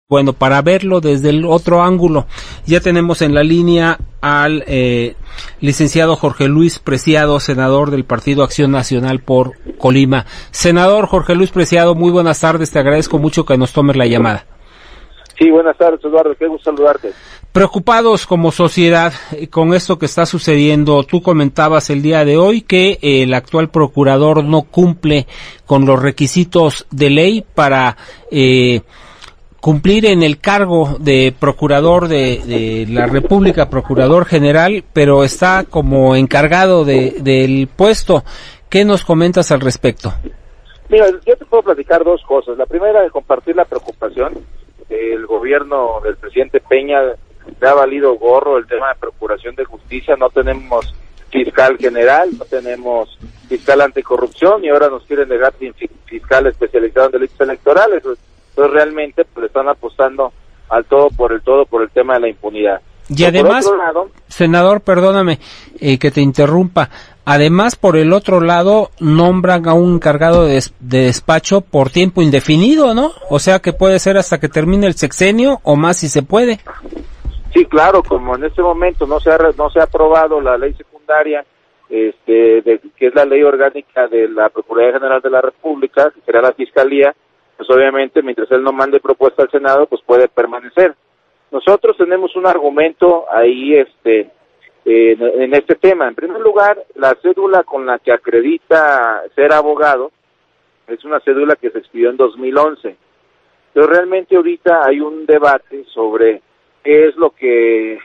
Bueno, para verlo desde el otro ángulo, ya tenemos en la línea al licenciado Jorge Luis Preciado, senador del Partido Acción Nacional por Colima. Senador Jorge Luis Preciado, muy buenas tardes, te agradezco mucho que nos tomes la llamada. Sí, buenas tardes, Eduardo, qué gusto saludarte. Preocupados como sociedad con esto que está sucediendo, tú comentabas el día de hoy que el actual procurador no cumple con los requisitos de ley para cumplir en el cargo de procurador de la República, procurador general, pero está como encargado del puesto. ¿Qué nos comentas al respecto? Mira, yo te puedo platicar dos cosas. La primera es compartir la preocupación. El gobierno del presidente Peña le ha valido gorro el tema de procuración de justicia. No tenemos fiscal general, no tenemos fiscal anticorrupción y ahora nos quieren dejar sin fiscal especializado en delitos electorales. Entonces realmente pues, le están apostando al todo por el tema de la impunidad. Y además, por otro lado, senador, perdóname que te interrumpa, además por el otro lado nombran a un encargado de despacho por tiempo indefinido, ¿no? O sea que puede ser hasta que termine el sexenio o más si se puede. Sí, claro, como en este momento no se ha aprobado la ley secundaria, que es la ley orgánica de la Procuraduría General de la República, que será la Fiscalía, pues obviamente mientras él no mande propuesta al Senado, pues puede permanecer. Nosotros tenemos un argumento ahí en este tema. En primer lugar, la cédula con la que acredita ser abogado es una cédula que se expidió en 2011. Pero realmente ahorita hay un debate sobre qué es lo que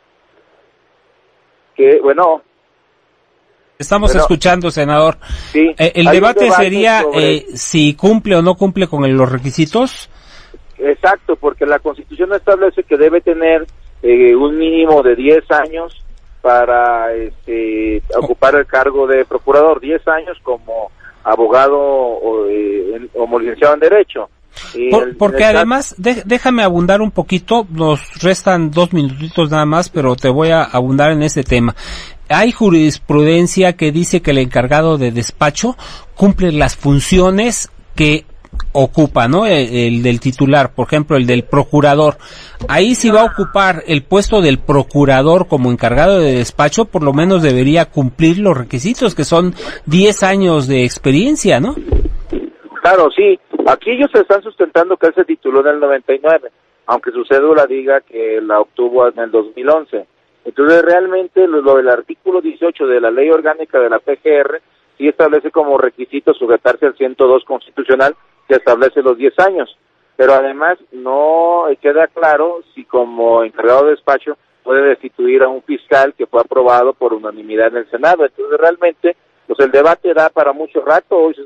bueno... Estamos escuchando, senador. Sí, el debate sería si cumple o no cumple con los requisitos. Exacto, porque la Constitución establece que debe tener un mínimo de 10 años para ocupar el cargo de procurador, 10 años como abogado o licenciado en Derecho. Porque además, déjame abundar un poquito, nos restan 2 minutitos nada más, pero te voy a abundar en este tema. Hay jurisprudencia que dice que el encargado de despacho cumple las funciones que ocupa, ¿no? El del titular, por ejemplo, el del procurador. Ahí si va a ocupar el puesto del procurador como encargado de despacho, por lo menos debería cumplir los requisitos, que son 10 años de experiencia, ¿no? Claro, sí. Aquí ellos se están sustentando que él se tituló en el 99, aunque su cédula diga que la obtuvo en el 2011. Entonces, realmente, lo del artículo 18 de la Ley Orgánica de la PGR sí establece como requisito sujetarse al 102 constitucional, que establece los 10 años. Pero además, no queda claro si como encargado de despacho puede destituir a un fiscal que fue aprobado por unanimidad en el Senado. Entonces, realmente, pues el debate da para mucho rato. Hoy